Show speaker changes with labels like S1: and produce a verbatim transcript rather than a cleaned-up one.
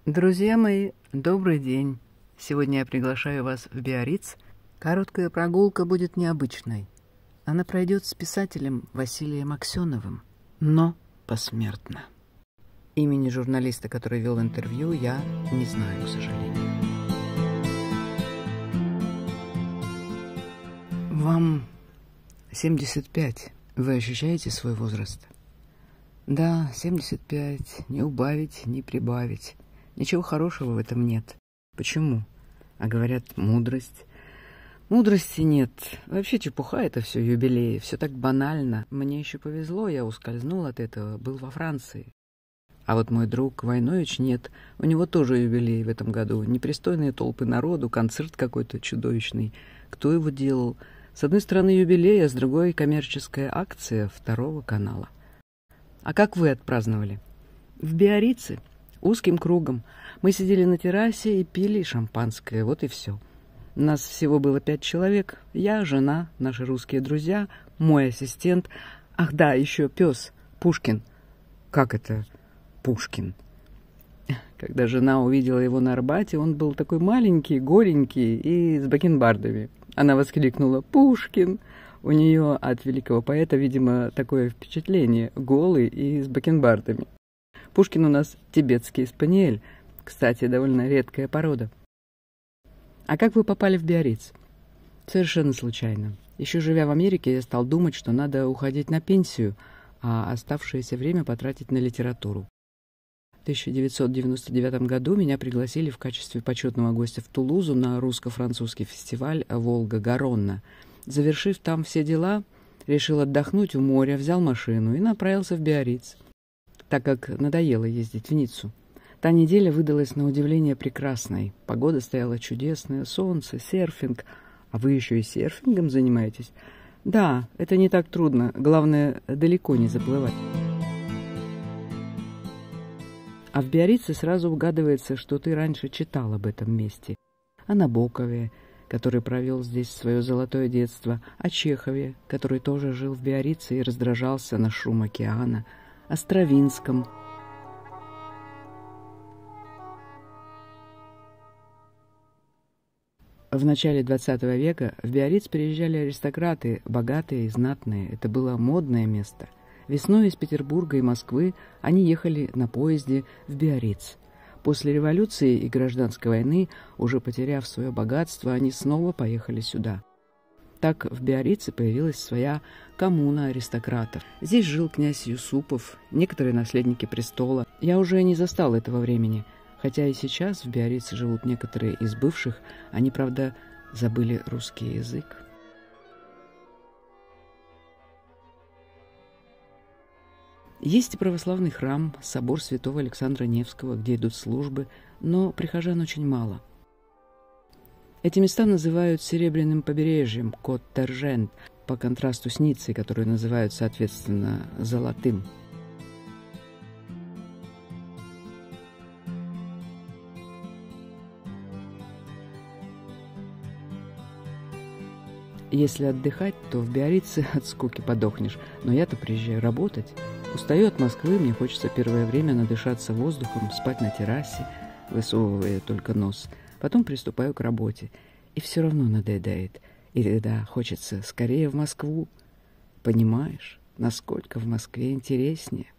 S1: Друзья мои, добрый день! Сегодня я приглашаю вас в Биарриц. Короткая прогулка будет необычной. Она пройдет с писателем Василием Аксеновым, но посмертно. Имени журналиста, который вел интервью, я не знаю, к сожалению. Вам семьдесят пять. Вы ощущаете свой возраст? Да, семьдесят пять. Не убавить, не прибавить. Ничего хорошего в этом нет. Почему? А говорят, мудрость. Мудрости нет. Вообще чепуха это все, юбилеи. Все так банально. Мне еще повезло, я ускользнул от этого, был во Франции. А вот мой друг Войнович нет. У него тоже юбилей в этом году. Непристойные толпы народу, концерт какой-то чудовищный. Кто его делал? С одной стороны юбилей, а с другой коммерческая акция второго канала. А как вы отпраздновали? В Биаррице. Узким кругом. Мы сидели на террасе и пили шампанское. Вот и все. Нас всего было пять человек. Я, жена, наши русские друзья, мой ассистент. Ах да, еще пес, Пушкин. Как это Пушкин? Когда жена увидела его на Арбате, он был такой маленький, голенький и с бакенбардами. Она воскликнула: «Пушкин!» У нее от великого поэта, видимо, такое впечатление. Голый и с бакенбардами. Пушкин у нас тибетский спаниель. Кстати, довольно редкая порода. А как вы попали в Биарриц? Совершенно случайно. Еще живя в Америке, я стал думать, что надо уходить на пенсию, а оставшееся время потратить на литературу. В тысяча девятьсот девяносто девятом году меня пригласили в качестве почетного гостя в Тулузу на русско-французский фестиваль «Волга-Гаронна». Завершив там все дела, решил отдохнуть у моря, взял машину и направился в Биарриц, так как надоело ездить в Ниццу. Та неделя выдалась на удивление прекрасной. Погода стояла чудесная, солнце, серфинг. А вы еще и серфингом занимаетесь? Да, это не так трудно. Главное, далеко не заплывать. А в Биаррице сразу угадывается, что ты раньше читал об этом месте. О Набокове, который провел здесь свое золотое детство, о Чехове, который тоже жил в Биаррице и раздражался на шум океана, о Стравинском. В начале двадцатого века в Биарриц приезжали аристократы, богатые и знатные. Это было модное место. Весной из Петербурга и Москвы они ехали на поезде в Биарриц. После революции и гражданской войны, уже потеряв свое богатство, они снова поехали сюда. Так в Биаррице появилась своя коммуна аристократов. Здесь жил князь Юсупов, некоторые наследники престола. Я уже не застал этого времени, хотя и сейчас в Биаррице живут некоторые из бывших, они, правда, забыли русский язык. Есть и православный храм, собор святого Александра Невского, где идут службы, но прихожан очень мало. Эти места называют Серебряным побережьем, Кот-Тержент, по контрасту с Ниццей, которую называют, соответственно, Золотым. Если отдыхать, то в Биаррице от скуки подохнешь, но я-то приезжаю работать. Устаю от Москвы, мне хочется первое время надышаться воздухом, спать на террасе, высовывая только нос. Потом приступаю к работе. И все равно надоедает. И тогда хочется скорее в Москву. Понимаешь, насколько в Москве интереснее.